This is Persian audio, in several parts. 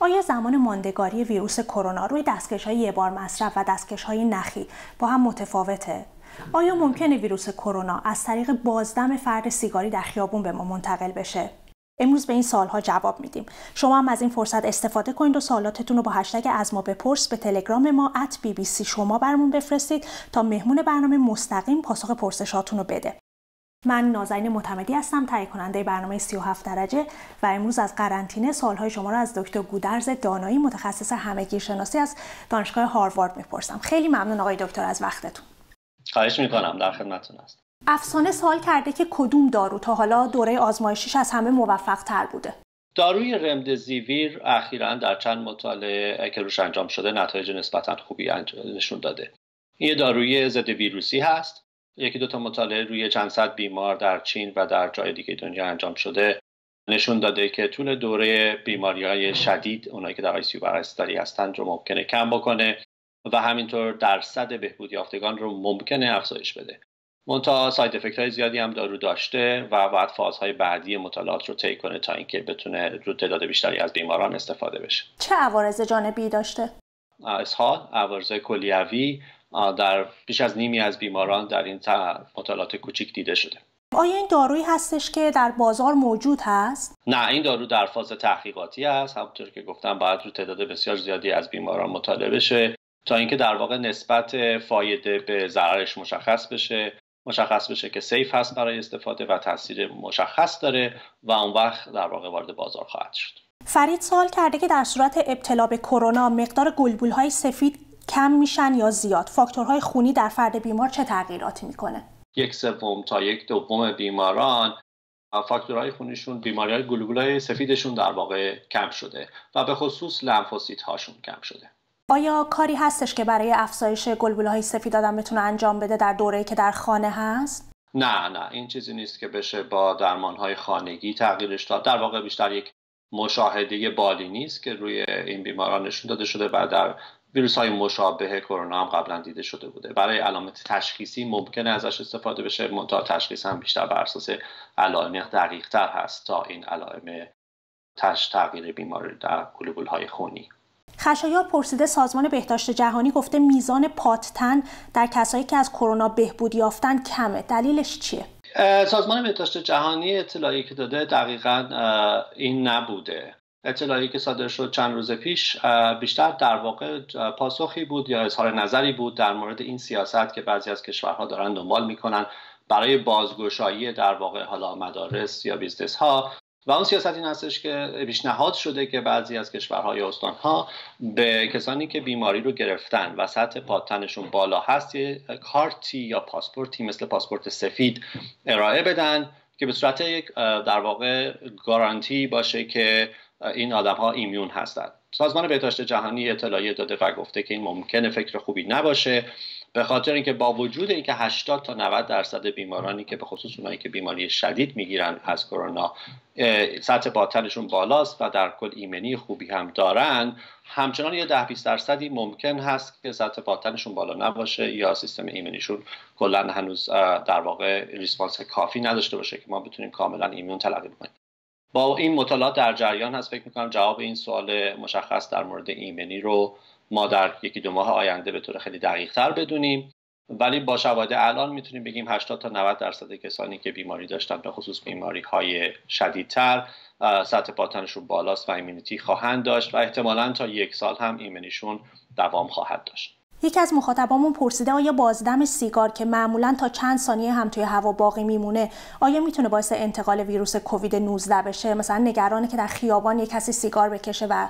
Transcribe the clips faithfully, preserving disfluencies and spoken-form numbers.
آیا زمان ماندگاری ویروس کرونا روی دستکش‌های یک بار مصرف و دستکش‌های نخی با هم متفاوته؟ آیا ممکنه ویروس کرونا از طریق بازدم فرد سیگاری در خیابون به ما منتقل بشه؟ امروز به این سوال‌ها جواب میدیم. شما هم از این فرصت استفاده کنید و سوالاتتون رو با هشتگ از ما بپرس به تلگرام ما ات بی بی سی شما برامون بفرستید تا مهمون برنامه مستقیم پاسخ پرسشاتون رو بده. من نازنین معتمدی هستم، تهیه کننده برنامه سی و هفت درجه و امروز از قرنطینه سوال‌های شما رو از دکتر گودرز دانایی متخصص همه‌گیرشناسی از دانشگاه هاروارد میپرسم. خیلی ممنون آقای دکتر از وقتتون. خواهش میکنم، در خدمتتون هستم. افسانه سوال کرده که کدوم دارو تا حالا دوره آزمایشیش از همه موفق‌تر بوده؟ داروی رمدزیویر اخیراً در چند مطالعه که روش انجام شده نتایج نسبتاً خوبی نشون داده. این یه داروی ضد ویروسی هست. یکی دو تا مطالعه روی چند صد بیمار در چین و در جای دیگه دنیا انجام شده نشون داده که طول دوره بیماری‌های شدید، اونایی که در آی سی یو بستری هستند، رو ممکنه کم بکنه و همینطور درصد بهبود یافتگان رو ممکنه افزایش بده. منتها ساید افکت‌های زیادی هم دارو داشته و بعد فازهای بعدی مطالعات رو طی کنه تا اینکه بتونه رو تعداد بیشتری از بیماران استفاده بشه. چه عوارض جانبی داشته؟ اسهال، عوارض کلیوی در بیش از نیمی از بیماران در این مطالعات کوچیک دیده شده. آیا این دارویی هستش که در بازار موجود هست؟ نه، این دارو در فاز تحقیقاتی است. همونطور که گفتم باید رو تعداد بسیار زیادی از بیماران مطالعه بشه تا اینکه در واقع نسبت فایده به ضررش مشخص بشه، مشخص بشه که سیف هست برای استفاده و تاثیر مشخص داره و اون وقت در واقع وارد بازار خواهد شد. فرید سوال کرده که در صورت ابتلا به کرونا مقدار گلبولهای سفید کم میشن یا زیاد؟ فاکتورهای خونی در فرد بیمار چه تغییراتی میکنه؟ یک سوم تا یک دوم بیماران فاکتورهای خونیشون، بیماری‌های گلبولهای سفیدشون در واقع کم شده و به خصوص لمفوسیت هاشون کم شده. آیا کاری هستش که برای افزایش گلبولهای سفید آدم بتونه انجام بده در دوره‌ای که در خانه هست؟ نه نه این چیزی نیست که بشه با درمان‌های خانگی تغییرش داد. در واقع بیشتر یک مشاهده بالینی است که روی این بیماران نشون داده شده و در ویروس‌های مشابه کرونا هم قبلا دیده شده بوده. برای علامت تشخیصی ممکنه ازش استفاده بشه، منتها تشخیص هم بیشتر بر اساس علائم دقیق‌تر هست تا این علائم تش تغییر بیماری در گلبول‌های خونی. خشایار پرسیده سازمان بهداشت جهانی گفته میزان پاتتن در کسایی که از کرونا بهبود یافتن کمه. دلیلش چیه؟ سازمان بهداشت جهانی اطلاعی که داده دقیقاً این نبوده. اطلاعی که صادر شد چند روز پیش بیشتر در واقع پاسخی بود یا اظهار نظری بود در مورد این سیاست که بعضی از کشورها دارن دنبال میکنن برای بازگشایی در واقع حالا مدارس یا بیزنس ها، و اون سیاست این هستش که پیشنهاد شده که بعضی از کشورها یا استانها به کسانی که بیماری رو گرفتن و سطح پاتتنشون بالا هست یه کارتی یا پاسپورتی مثل پاسپورت سفید ارائه بدن که به صورت یک در واقع گارانتی باشه که این آدم ها ایمیون هستند. سازمان بهداشت جهانی اطلاعیه داده و گفته که این ممکنه فکر خوبی نباشه، به خاطر اینکه با وجود اینکه هشتاد تا نود درصد بیمارانی که به خصوص اونایی که بیماری شدید میگیرن از کرونا سطح پاتتنشون بالاست و در کل ایمنی خوبی هم دارن، همچنان یه ده بیست درصدی ممکن هست که سطح پاتتنشون بالا نباشه یا سیستم ایمنیشون کلا هنوز در واقع ریسپانس کافی نداشته باشه که ما بتونیم کاملا ایمون تلقی کنیم. با این مطالعات در جریان هست، فکر میکنم جواب این سوال مشخص در مورد ایمنی رو ما در یکی دو ماه آینده به طور خیلی دقیق تر بدونیم، ولی با شواهد الان میتونیم بگیم هشتاد تا نود درصد کسانی که بیماری داشتن به خصوص بیماری های شدیدتر سطح پاتتنشون بالاست و ایمنیتی خواهند داشت و احتمالاً تا یک سال هم ایمنیشون دوام خواهد داشت. یکی از مخاطبامون پرسیده آیا بازدم سیگار که معمولاً تا چند ثانیه هم توی هوا باقی میمونه آیا میتونه باعث انتقال ویروس کووید نوزده بشه؟ مثلا نگرانه که در خیابان یک کسی سیگار بکشه و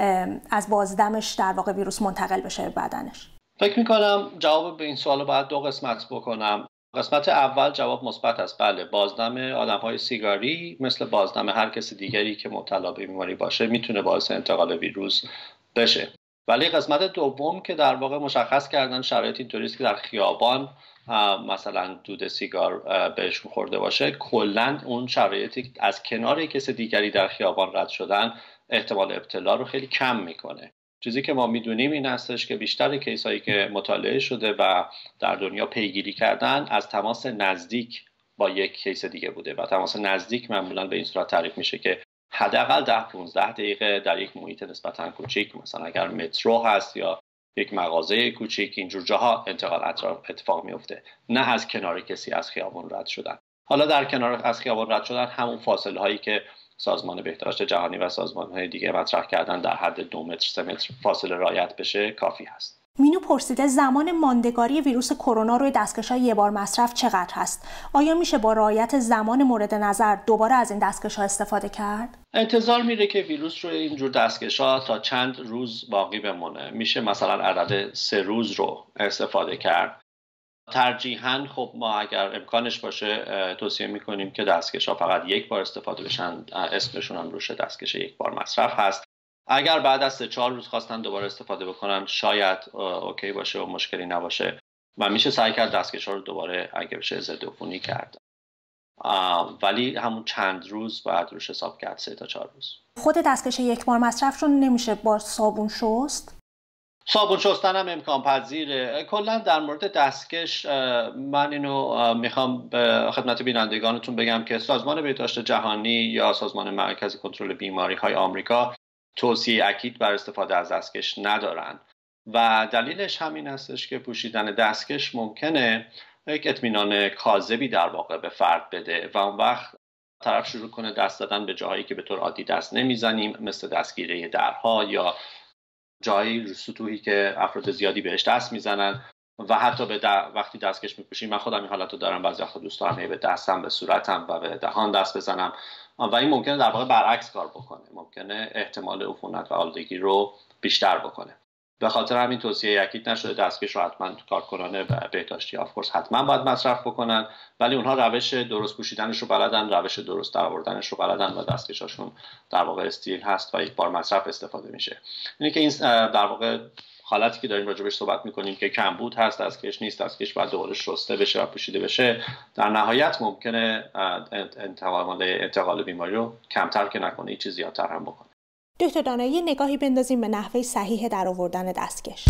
از بازدمش در واقع ویروس منتقل بشه به بدنش. فکر میکنم جواب به این سوال باید دو قسمت بکنم. قسمت اول جواب مثبت است. بله، بازدم آدم‌های سیگاری مثل بازدم هر کس دیگری که مبتلا به بیماری باشه میتونه باعث انتقال ویروس بشه. ولی قسمت دوم که در واقع مشخص کردن شرایط اینطوری است که در خیابان مثلا دود سیگار بهشون خورده باشه، کلا اون شرایطی از کنار کس دیگری در خیابان رد شدن احتمال ابتلا رو خیلی کم میکنه. چیزی که ما میدونیم این هستش که بیشتر کیسایی که مطالعه شده و در دنیا پیگیری کردن از تماس نزدیک با یک کیس دیگه بوده و تماس نزدیک معمولا به این صورت تعریف میشه که حداقل ده پانزده دقیقه در یک محیط نسبتاً کوچیک، مثلا اگر مترو هست یا یک مغازه کوچیک، اینجور جاها انتقال اتفاق میفته، نه از کنار کسی از خیابان رد شدن. حالا در کنار از خیابان رد شدن همون فاصله هایی که سازمان بهداشت جهانی و سازمان های دیگه مطرح کردن در حد دو متر سه متر فاصله رعایت بشه کافی هست. مینو پرسیده زمان ماندگاری ویروس کرونا روی دستکش‌های یک بار مصرف چقدر هست؟ آیا میشه با رعایت زمان مورد نظر دوباره از این دستکش‌ها استفاده کرد؟ انتظار میره که ویروس روی اینجور دستکش‌ها تا چند روز باقی بمونه. میشه مثلا عدد سه روز رو استفاده کرد. ترجیحاً خب ما اگر امکانش باشه توصیه میکنیم که دستکش‌ها فقط یک بار استفاده بشن. اسمشون هم روش دستکش یک بار مصرف هست. اگر بعد از سه چهار روز خواستن دوباره استفاده بکنن شاید اوکی باشه و مشکلی نباشه و میشه سعی کرد دستکش‌ها رو دوباره اگه بشه ضدعفونی کرد، ولی همون چند روز بعد روش حساب کرد، سه تا چهار روز. خود دستکش یک بار مصرف رو نمیشه با صابون شست؟ صابون شستن هم امکان پذیره. کلا در مورد دستکش من اینو میخوام به خدمت بینندگانتون بگم که سازمان بهداشت جهانی یا سازمان مرکز کنترل بیماری های آمریکا توصیه اکید بر استفاده از دستکش ندارن و دلیلش همین هستش که پوشیدن دستکش ممکنه یک اطمینان کاذبی در واقع به فرد بده و اون وقت طرف شروع کنه دست دادن به جاهایی که به طور عادی دست نمیزنیم، مثل دستگیره درها یا جایی سطوحی که افراد زیادی بهش دست میزنن و حتی به وقتی دستکش میپوشیم، من خودم این حالت رو دارم، بعضی وقتا دوست دارم به دستم، به صورتم و به دهان دست بزنم و این ممکنه در واقع برعکس کار بکنه، ممکنه احتمال عفونت و آلودگی رو بیشتر بکنه. به خاطر همین توصیه اکید نشده دستکش رو حتما کارکنان بهداشتی آف کورس حتما باید مصرف بکنن، ولی اونها روش درست پوشیدنش رو بلدن، روش درست درآوردنش رو بلدن و دستکشاشون در واقع استیل هست و یک بار مصرف استفاده میشه. اینه که این در واقع حالتی که داریم راجبش صحبت میکنیم که کمبود هست، دستکش نیست، دستکش باید دوباره شسته بشه و پوشیده بشه، در نهایت ممکنه انتقال انتقال بیماری رو کمتر که نکنه، هیچ چیز زیادتر هم بکنه. دکتر دانایی، نگاهی بندازیم به نحوه صحیح درآوردن دستکش.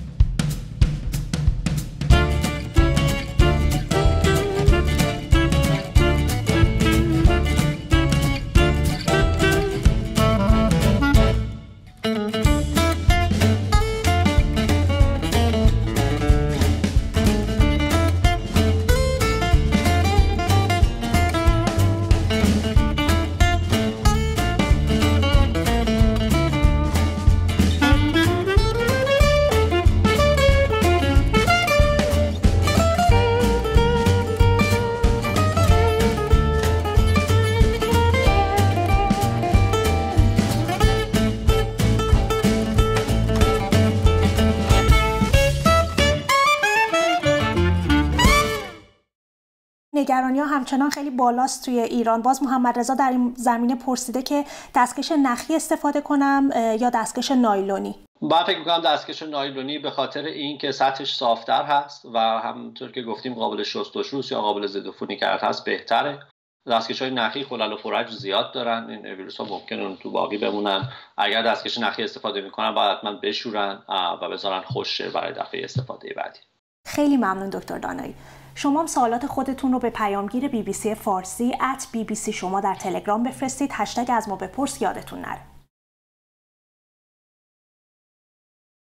نگرانی ها همچنان خیلی بالاست توی ایران. باز محمد رضا در این زمینه پرسیده که دستکش نخی استفاده کنم یا دستکش نایلونی؟ من فکر می‌کنم دستکش نایلونی به خاطر اینکه سطحش صافتر هست و همونطور که گفتیم قابل شست و شویی یا قابل ضدعفونی کرد هست بهتره. دستکش‌های نخی خلل و فرج زیاد دارن، این ویروس‌ها ممکنه اون تو باقی بمونن. اگر دستکش نخی استفاده می‌کنن باید حتما بشورن و بذارن خشک برای دفعه استفاده بعدی. خیلی ممنون دکتر دانایی. شما هم سوالات خودتون رو به پیامگیر بی بی سی فارسی ات بی بی سی شما در تلگرام بفرستید. هشتگ از ما بپرس یادتون نره.